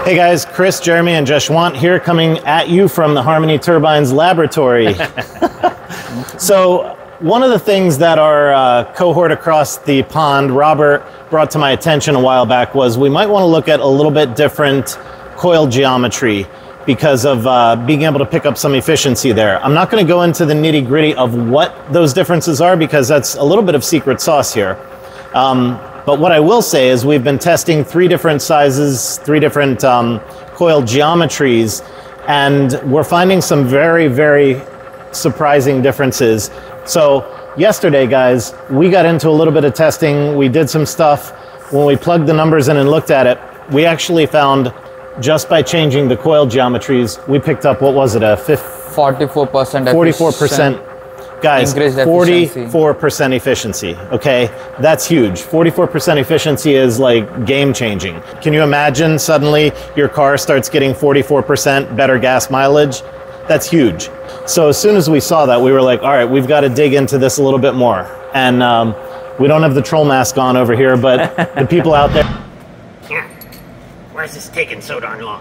Hey guys, Chris, Jeremy, and Jeshwant here coming at you from the Harmony Turbines laboratory. So one of the things that our cohort across the pond, Robert, brought to my attention a while back was we might want to look at a little bit different coil geometry because of being able to pick up some efficiency there. I'm not going to go into the nitty gritty of what those differences are because that's a little bit of secret sauce here. But what I will say is we've been testing 3 different sizes, 3 different coil geometries, and we're finding some very, very surprising differences. So yesterday, guys, we got into a little bit of testing. We did some stuff. When we plugged the numbers in and looked at it, we actually found just by changing the coil geometries, we picked up, what was it, a 44%. 44%. Guys, 44% efficiency, okay? That's huge. 44% efficiency is like game changing. Can you imagine suddenly your car starts getting 44% better gas mileage? That's huge. So as soon as we saw that, we were like, all right, we've got to dig into this a little bit more. And we don't have the troll mask on over here, but the people out there. Why is this taking so darn long?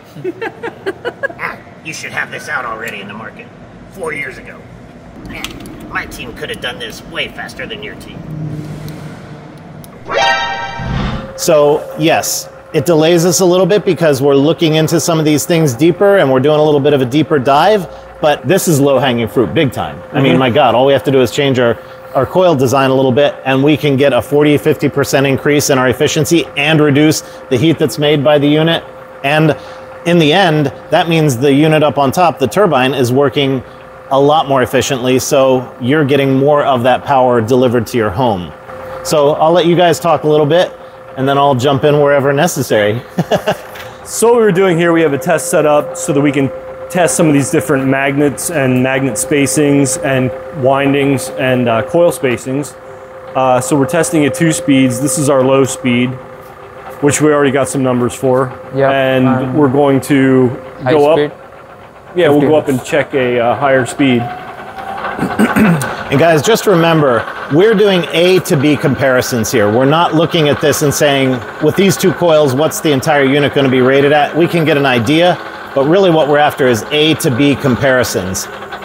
You should have this out already in the market 4 years ago. Man, my team could have done this way faster than your team. So yes, it delays us a little bit because we're looking into some of these things deeper and we're doing a little bit of a deeper dive, but this is low-hanging fruit big time. I mean, my God, all we have to do is change our coil design a little bit and we can get a 40–50% increase in our efficiency and reduce the heat that's made by the unit. And in the end, that means the unit up on top, the turbine, is working a lot more efficiently, so you're getting more of that power delivered to your home. So I'll let you guys talk a little bit and then I'll jump in wherever necessary. So what we're doing here, we have a test set up so that we can test some of these different magnets and magnet spacings and windings and coil spacings. So we're testing at 2 speeds. This is our low speed, which we already got some numbers for. Yeah. And we're going to go speed. up. Yeah, we'll go up and check a higher speed. And guys, just remember, we're doing A to B comparisons here. We're not looking at this and saying, with these 2 coils, what's the entire unit going to be rated at? We can get an idea, but really what we're after is A to B comparisons.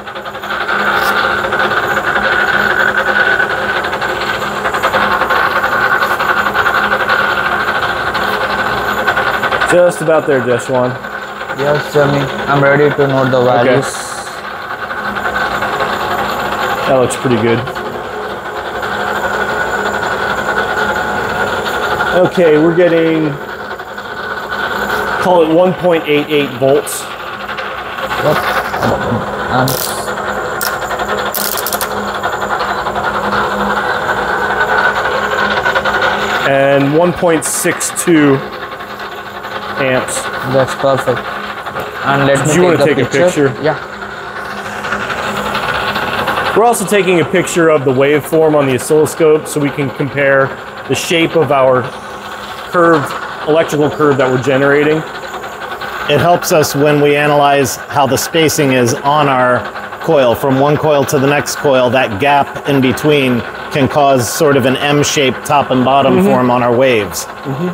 Just about there, Jeshwant. Yes, Jeremy. I'm ready to note the values. Okay. That looks pretty good. Okay, we're getting, call it 1.88 volts. Yep. And 1.62 amps. That's perfect. And let me Do you want to take a picture? Yeah. We're also taking a picture of the waveform on the oscilloscope so we can compare the shape of our electrical curve that we're generating. It helps us when we analyze how the spacing is on our coil. From one coil to the next coil, that gap in between can cause sort of an M-shaped top and bottom form on our waves.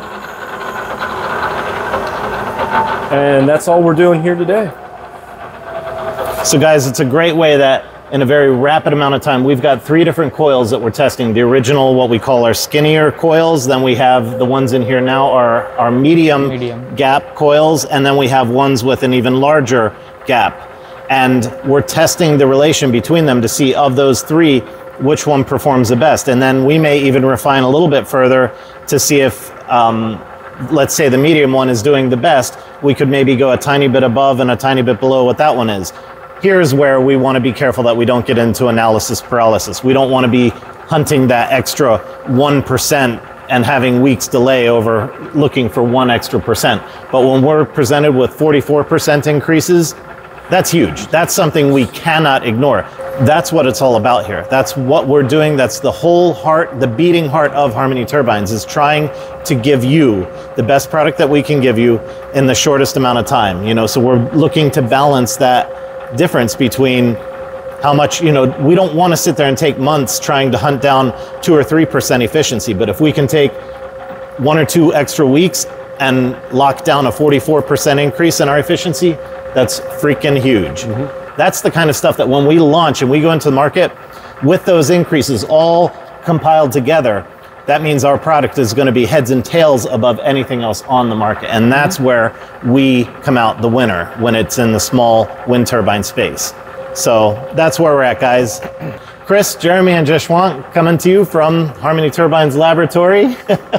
And that's all we're doing here today. So guys, it's a great way that in a very rapid amount of time, we've got 3 different coils that we're testing. The original, what we call our skinnier coils, then we have the ones in here now are our medium gap coils, and then we have ones with an even larger gap. And we're testing the relation between them to see of those 3, which one performs the best. And then we may even refine a little bit further to see if, let's say the medium one is doing the best, we could maybe go a tiny bit above and a tiny bit below what that one is. Here's where we want to be careful that we don't get into analysis paralysis. We don't want to be hunting that extra 1% and having weeks delay over looking for 1 extra percent. But when we're presented with 44% increases, that's huge. That's something we cannot ignore. That's what it's all about here. That's what we're doing. That's the whole heart, the beating heart of Harmony Turbines, is trying to give you the best product that we can give you in the shortest amount of time. You know, so we're looking to balance that difference between how much, you know, we don't want to sit there and take months trying to hunt down 2 or 3% efficiency, but if we can take 1 or 2 extra weeks and lock down a 44% increase in our efficiency, that's freaking huge. That's the kind of stuff that when we launch and we go into the market with those increases all compiled together, that means our product is going to be heads and tails above anything else on the market. And that's where we come out the winner when it's in the small wind turbine space. So that's where we're at, guys. Chris, Jeremy, and Jeshwant coming to you from Harmony Turbines Laboratory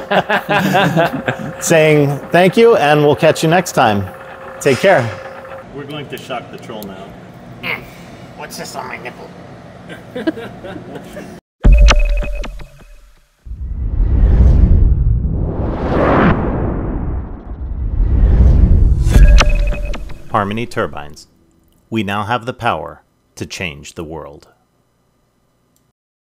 saying thank you, and we'll catch you next time. Take care. We're going to shock the troll now. What's this on my nipple? Harmony Turbines. We now have the power to change the world.